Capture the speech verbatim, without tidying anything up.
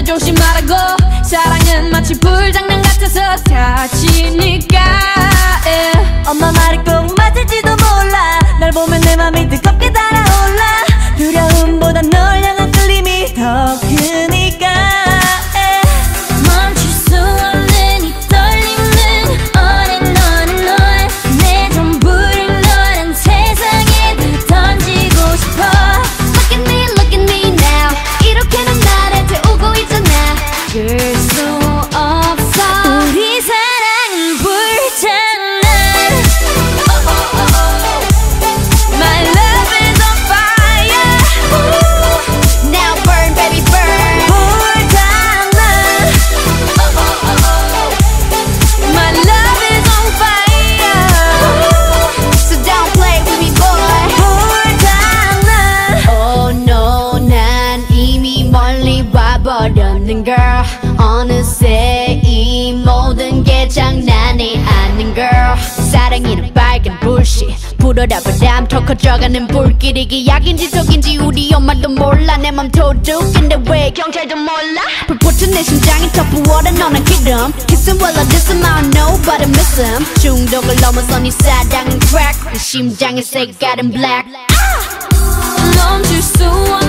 조심하라고. 사랑은 마치 불장난 같아서 다치니까. yeah. 엄마 말이 꼭 맞을지도 몰라. 널 보면 내 맘이 뜨겁게 달아올라. 두려움보다 널 향한 끌림이 더 크니까. yeah. 멈출 수 없는 이 떨림은 on and on and on. 내 전부를 너란 세상에 다 던지고 싶어. Look at me, look at me now. 이렇게 넌 나를 태우고 있잖아. 그럴 수 없어. 우리 사랑은 불장난. oh, oh, oh, oh. My love is on fire. Ooh. Now burn baby burn. 불장난. oh, oh, oh, oh. My love is on fire. Ooh. So don't play with me boy. 불장난. Oh no, 난 이미 멀리 와버렸는 girl. 어느새 이 모든 게 장난이 아닌 girl. 사랑이는 빨간 불씨 불어라 바람 더 커져가는 불길. 이게 약인지 독인지 우리 엄마도 몰라. 내 맘 도둑인데 왜 경찰도 몰라. 불붙은 내 심장이 더 부어라. 너는 기름 Kiss him while I diss him. I don't know but I miss him. 중독을 넘어선 이 사랑은 crack. 내 심장의 색깔은 black. 멈출 수